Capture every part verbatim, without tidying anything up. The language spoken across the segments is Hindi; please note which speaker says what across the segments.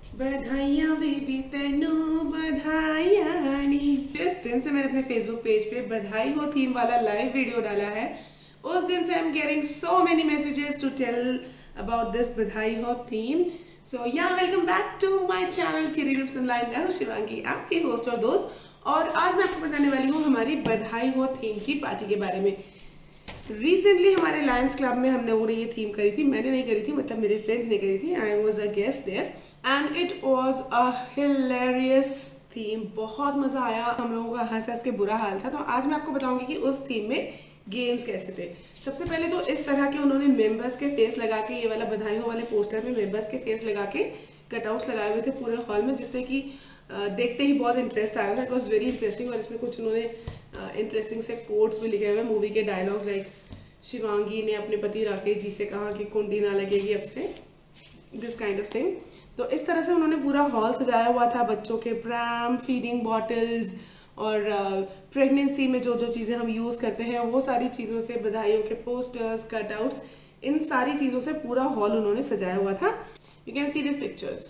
Speaker 1: बधाइयां बेबी तेनू बधाइयां नी। जिस दिन से मैंने अपने फेसबुक पेज पे बधाई हो थीम वाला लाइव वीडियो डाला है, उस दिन से I am getting so many messages to tell about this Badhaai Ho theme. So yeah welcome back to my channel किरी टिप्स ऑनलाइन। मैं हूं शिवांगी, आपकी होस्ट और दोस्त, और आज मैं आपको बताने वाली हूँ हमारी बधाई हो थीम की पार्टी के बारे में। रिसेंटली हमारे लायंस क्लब में हमने वो ये थीम करी थी, मैंने नहीं करी थी, मतलब मेरे फ्रेंड्स ने करी थी। I was a guest there and it was a hilarious theme. बहुत मजा आया, हम लोगों का हंस हंस के बुरा हाल था। तो आज मैं आपको बताऊंगी कि उस थीम में गेम्स कैसे थे। सबसे पहले तो इस तरह के उन्होंने मेंबर्स के फेस लगा के, ये वाला बधाई हो वाले पोस्टर में मेंबर्स के फेस लगा के कटआउट्स लगाए हुए थे पूरे हॉल में, जिससे कि देखते ही बहुत इंटरेस्ट आ रहा था। It was very interesting. और इसमें कुछ उन्होंने इंटरेस्टिंग से कोट्स भी लिखे हुए, मूवी के डायलॉग्स, लाइक शिवांगी ने अपने पति राकेश जी से कहा कि कुंडी ना लगेगी अब से, दिस काइंड ऑफ थिंग। तो इस तरह से उन्होंने पूरा हॉल सजाया हुआ था। बच्चों के प्रैम, फीडिंग बॉटल्स और प्रेगनेंसी uh, में जो जो चीज़ें हम यूज़ करते हैं वो सारी चीज़ों से, बधाइयों के पोस्टर्स, कटआउट्स, इन सारी चीज़ों से पूरा हॉल उन्होंने सजाया हुआ था। You can see this pictures.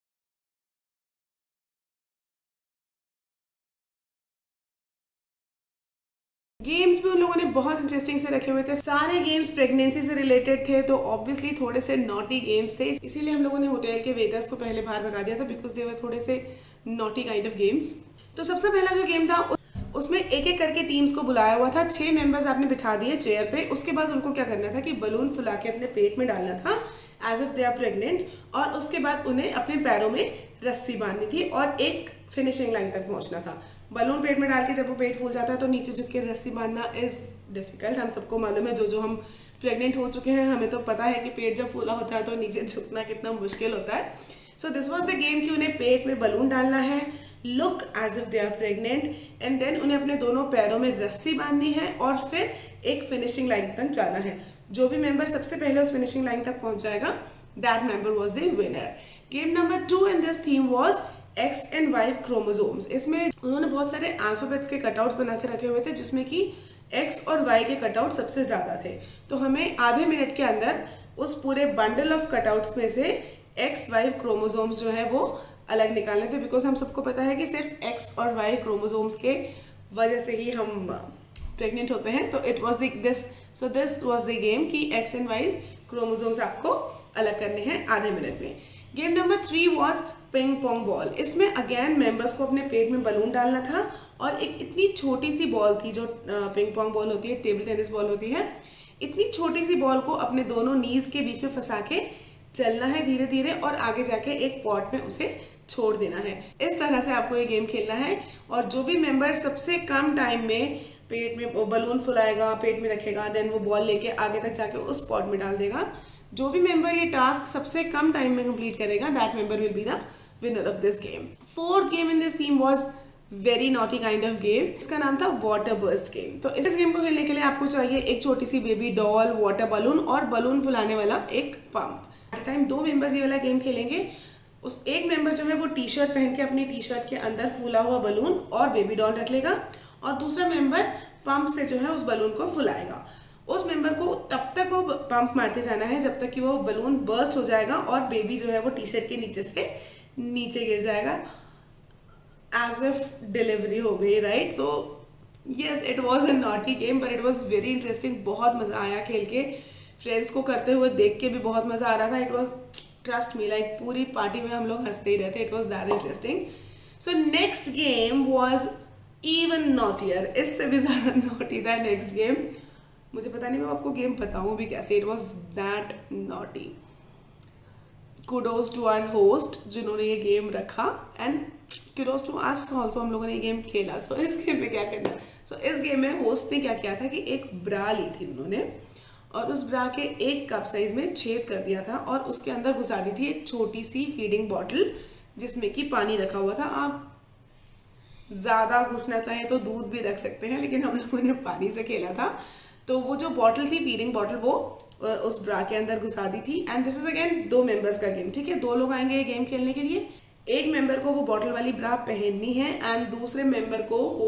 Speaker 1: Games भी उन लोगों ने बहुत इंटरेस्टिंग से रखे हुए थे। सारे गेम्स प्रेगनेंसी से रिलेटेड थे, तो ऑब्वियसली थोड़े से नॉटी गेम्स थे, इसीलिए हम लोगों ने होटल के वेटर्स को पहले बाहर भगा दिया था, बिकॉज दे वर थोड़े से नॉटी काइंड ऑफ गेम्स। तो सबसे पहला जो गेम था उसमें एक एक करके टीम्स को बुलाया हुआ था। छह मेंबर्स आपने बिठा दिए चेयर पे। उसके बाद उनको क्या करना था कि बलून फुला के अपने पेट में डालना था as if they are pregnant, और उसके बाद उन्हें अपने पैरों में रस्सी बांधनी थी और एक फिनिशिंग लाइन तक पहुंचना था। बलून पेट में डाल के जब वो पेट फूल जाता है तो नीचे झुक के रस्सी बांधना इज डिफिकल्ट। हम सबको मालूम है, जो जो हम प्रेग्नेंट हो चुके हैं हमें तो पता है कि पेट जब फूला होता है तो नीचे झुकना कितना मुश्किल होता है। So this was the game कि उन्हें पेट में बलून डालना है, look as if they are pregnant, and then उन्हें अपने दोनों पैरों में रस्सी बांधनी है और फिर एक फिनिशिंग लाइन तक जाना है। जो भी मेंबर सबसे पहले उस फिनिशिंग लाइन तक पहुंच जाएगा, that member was the winner. Game number two in this theme was X and Y chromosomes. इसमें उन्होंने बहुत सारे अल्फाबेट्स के कटआउट्स बना के रखे हुए थे, जिसमें कि एक्स और वाई के कटआउट सबसे ज्यादा थे। तो हमें आधे मिनट के अंदर उस पूरे बंडल ऑफ कटआउट्स में से एक्स वाई क्रोमोसोम्स जो है वो अलग निकालने थे, बिकॉज हम सबको पता है कि सिर्फ एक्स और वाई क्रोमोसोम्स के वजह से ही हम प्रेग्नेंट होते हैं। तो it was this so this was the game कि एक्स एंड वाई क्रोमोसोम्स आपको अलग करने हैं आधे मिनट में। Game number three was ping pong ball. इसमें अगेन मेंबर्स को अपने पेट में बलून डालना था और एक इतनी छोटी सी बॉल थी, जो पिंग पोंग बॉल होती है, टेबल टेनिस बॉल होती है, इतनी छोटी सी बॉल को अपने दोनों नीज के बीच में फंसा के चलना है धीरे धीरे, और आगे जाके एक पॉट में उसे छोड़ देना है। इस तरह से आपको ये गेम खेलना है। और जो भी मेंबर सबसे कम टाइम में पेट में बलून फुलाएगा, पेट में रखेगा, देन वो बॉल लेके आगे तक जाके उस पॉट में डाल देगा। जो भी मेंबर ये टास्क सबसे कम टाइम में कंप्लीट करेगा, that member will be the winner of this game. Fourth game in this theme was very naughty kind of game. इसका नाम था वाटर बर्स्ट गेम। तो इस गेम को खेलने के लिए आपको चाहिए एक छोटी सी बेबी डॉल, वाटर बलून और बलून फुलाने वाला एक पंप। एट अ टाइम दो मेंबर्स ये वाला गेम खेलेंगे। उस एक मेंबर जो है वो टी शर्ट पहन के अपनी टी शर्ट के अंदर फूला हुआ बलून और बेबी डॉल रख लेगा, और दूसरा मेंबर पंप से जो है उस बलून को फुलाएगा। उस मेंबर को तब तक वो पंप मारते जाना है जब तक कि वो बलून बर्स्ट हो जाएगा और बेबी जो है वो टी शर्ट के नीचे से नीचे गिर जाएगा, एज इफ डिलीवरी हो गई, right. So yes, it was a naughty game but it was very interesting. बहुत मजा आया खेल के, फ्रेंड्स को करते हुए देख के भी बहुत मजा आ रहा था। It was, trust me, like पूरी पार्टी में हम लोग हंसते ही रहते। It was that interesting. So next game was even naughtier. इससे भी ज्यादा नॉटी था नेक्स्ट गेम। मुझे पता नहीं मैं आपको गेम बताऊं भी कैसे। It was that naughty. Kudos to our host जिन्होंने ये गेम रखा, and kudos to us also, हम लोगों ने ये गेम खेला। सो so, इस गेम में क्या करना, सो so, इस गेम में होस्ट ने क्या किया था कि एक ब्रा ली थी उन्होंने, और उस ब्रा के एक कप साइज में छेद कर दिया था और उसके अंदर घुसा दी थी एक छोटी सी फीडिंग बॉटल जिसमें कि पानी रखा हुआ था। आप ज्यादा घुसना चाहे तो दूध भी रख सकते हैं, लेकिन हम लोगों ने पानी से खेला था। तो वो जो बॉटल थी, फीडिंग बॉटल, वो उस ब्रा के अंदर घुसा दी थी। एंड दिस इज अगेन दो मेंबर्स का गेम, ठीक है। दो लोग आएंगे ये गेम खेलने के लिए। एक मेंबर को वो बॉटल वाली ब्रा पहननी है एंड दूसरे मेंबर को वो,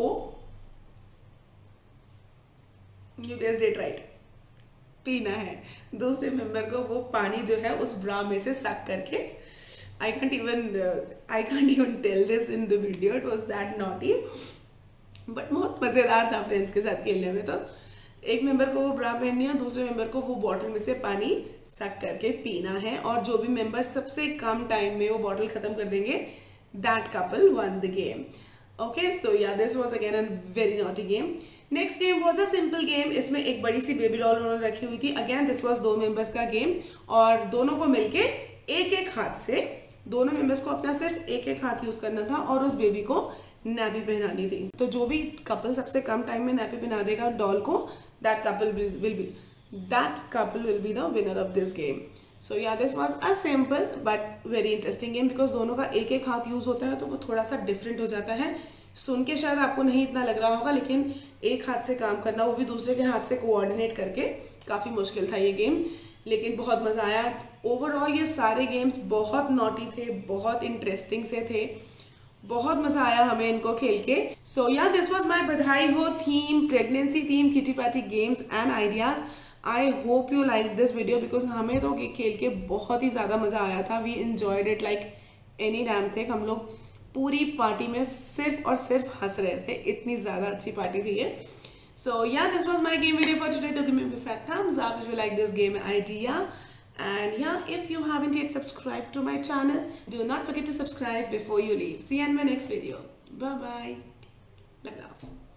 Speaker 1: यू गेस्ड इट राइट, पीना है। दूसरे मेंबर को वो पानी जो है उस ब्रा में से सक करके I can't even uh, I can't even tell this in the video. It was that naughty. But बहुत मज़ेदार था फ्रेंड्स के साथ खेलने में। तो एक मेंबर को वो ब्रा पहननी है, दूसरे मेंबर को वो बॉटल में से पानी सक करके पीना है, और जो भी मेंबर सबसे कम टाइम में वो बॉटल खत्म कर देंगे, that couple won the game. Okay, so yeah this was again a very naughty game. Next game was a simple game. इसमें एक बड़ी सी बेबी डॉल उन्होंने रखी हुई थी। अगेन दिस वाज दो मेंबर्स का गेम, और दोनों को मिलके एक एक हाथ से, दोनों मेंबर्स को अपना सिर्फ एक एक हाथ यूज करना था और उस बेबी को नैपी पहनानी थी। तो जो भी कपल सबसे कम टाइम में नैपी पहना देगा डॉल को, that couple will be that couple will be the winner of this game. So yeah this was a simple but very interesting game, because दोनों का एक एक हाथ यूज होता है तो वो थोड़ा सा डिफरेंट हो जाता है। सुन के शायद आपको नहीं इतना लग रहा होगा, लेकिन एक हाथ से काम करना, वो भी दूसरे के हाथ से कोऑर्डिनेट करके, काफ़ी मुश्किल था ये गेम, लेकिन बहुत मज़ा आया। ओवरऑल ये सारे गेम्स बहुत नॉटी थे, बहुत इंटरेस्टिंग से थे, बहुत मजा आया हमें इनको खेल के। सो yeah this was my Badhaai Ho theme, pregnancy theme, kitty party games and ideas. I hope you like this video, because हमें तो खेल के बहुत ही ज़्यादा मज़ा आया था। We enjoyed it like any damn thing. हम लोग पूरी पार्टी में सिर्फ और सिर्फ हंस रहे थे, इतनी ज़्यादा अच्छी पार्टी थी ये। So yeah, this was my game video for today. Do give me a fat thumbs up if you like this game idea. And yeah, if you haven't yet subscribed to my channel, do not forget to subscribe before you leave. See you in my next video. Bye bye. Love love.